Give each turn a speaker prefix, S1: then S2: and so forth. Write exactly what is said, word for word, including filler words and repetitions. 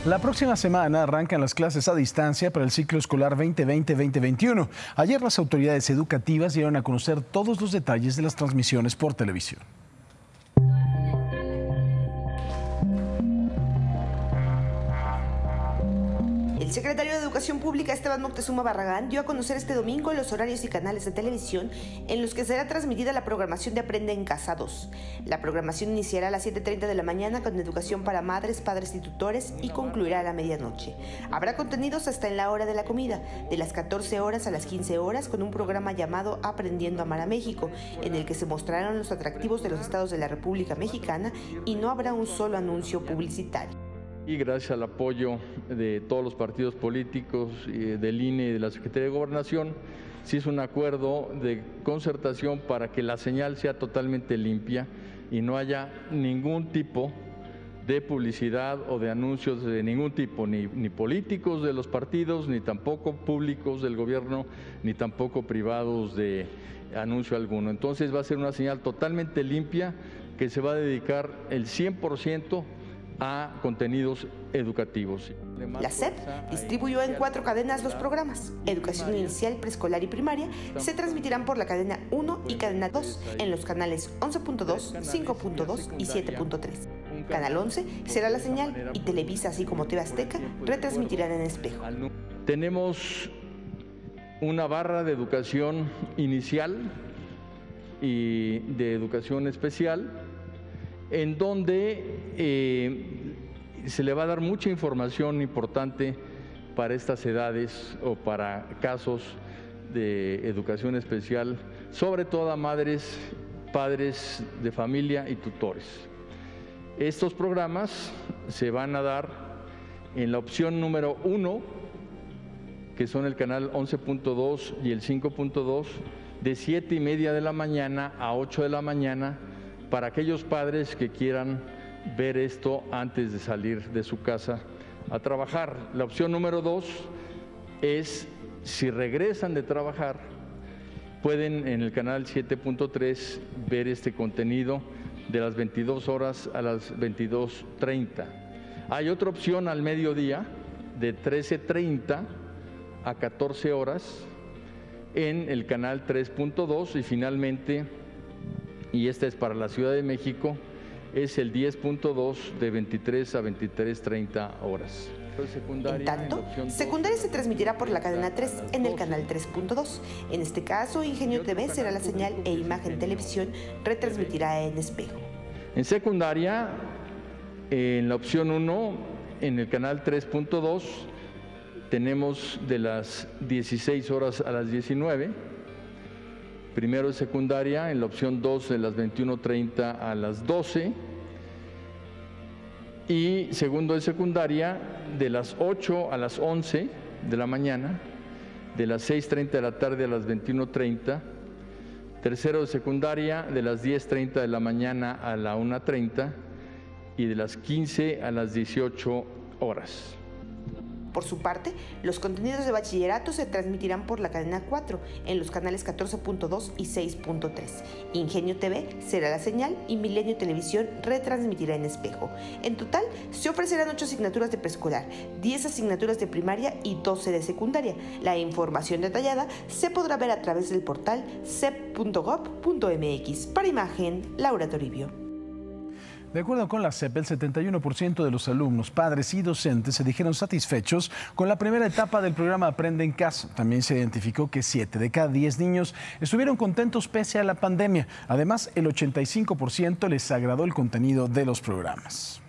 S1: La próxima semana arrancan las clases a distancia para el ciclo escolar veinte veinte veinte veintiuno. Ayer las autoridades educativas dieron a conocer todos los detalles de las transmisiones por televisión.
S2: El secretario de Educación Pública, Esteban Moctezuma Barragán, dio a conocer este domingo los horarios y canales de televisión en los que será transmitida la programación de Aprende en Casa dos. La programación iniciará a las siete treinta de la mañana con educación para madres, padres y tutores y concluirá a la medianoche. Habrá contenidos hasta en la hora de la comida, de las catorce horas a las quince horas, con un programa llamado Aprendiendo a Amar a México, en el que se mostrarán los atractivos de los estados de la República Mexicana y no habrá un solo anuncio publicitario.
S3: Y gracias al apoyo de todos los partidos políticos, del I N E y de la Secretaría de Gobernación, se hizo un acuerdo de concertación para que la señal sea totalmente limpia y no haya ningún tipo de publicidad o de anuncios de ningún tipo, ni, ni políticos de los partidos, ni tampoco públicos del gobierno, ni tampoco privados de anuncio alguno. Entonces va a ser una señal totalmente limpia que se va a dedicar el cien por ciento a contenidos educativos.
S2: La S E P distribuyó en cuatro cadenas los programas. Educación inicial, preescolar y primaria se transmitirán por la cadena uno y cadena dos en los canales once punto dos, cinco punto dos y siete punto tres. Canal once será la señal y Televisa, así como T V Azteca, retransmitirán en espejo.
S3: Tenemos una barra de educación inicial y de educación especial, en donde eh, se le va a dar mucha información importante para estas edades o para casos de educación especial, sobre todo a madres, padres de familia y tutores. Estos programas se van a dar en la opción número uno, que son el canal once punto dos y el cinco punto dos, de siete y media de la mañana a ocho de la mañana, para aquellos padres que quieran ver esto antes de salir de su casa a trabajar. La opción número dos es, si regresan de trabajar, pueden en el canal siete punto tres ver este contenido de las veintidós horas a las veintidós treinta. Hay otra opción al mediodía, de trece treinta a catorce horas, en el canal tres punto dos, y finalmente, y esta es para la Ciudad de México, es el diez punto dos de veintitrés a veintitrés treinta horas.
S2: En tanto, secundaria se transmitirá por la cadena tres en el canal tres punto dos. En este caso, Ingenio T V será la señal e Imagen Televisión retransmitirá en espejo.
S3: En secundaria, en la opción uno, en el canal tres punto dos, tenemos de las dieciséis horas a las diecinueve. Primero de secundaria, en la opción dos, de las veintiuno treinta a las doce. Y segundo de secundaria, de las ocho a las once de la mañana, de las seis treinta de la tarde a las veintiuno treinta. Tercero de secundaria, de las diez treinta de la mañana a la una treinta y de las quince a las dieciocho horas.
S2: Por su parte, los contenidos de bachillerato se transmitirán por la cadena cuatro en los canales catorce punto dos y seis punto tres. Ingenio T V será la señal y Milenio Televisión retransmitirá en espejo. En total, se ofrecerán ocho asignaturas de preescolar, diez asignaturas de primaria y doce de secundaria. La información detallada se podrá ver a través del portal c e p punto gob punto m x. Para Imagen, Laura Toribio.
S1: De acuerdo con la S E P, el setenta y uno por ciento de los alumnos, padres y docentes se dijeron satisfechos con la primera etapa del programa Aprende en Casa. También se identificó que siete de cada diez niños estuvieron contentos pese a la pandemia. Además, el ochenta y cinco por ciento les agradó el contenido de los programas.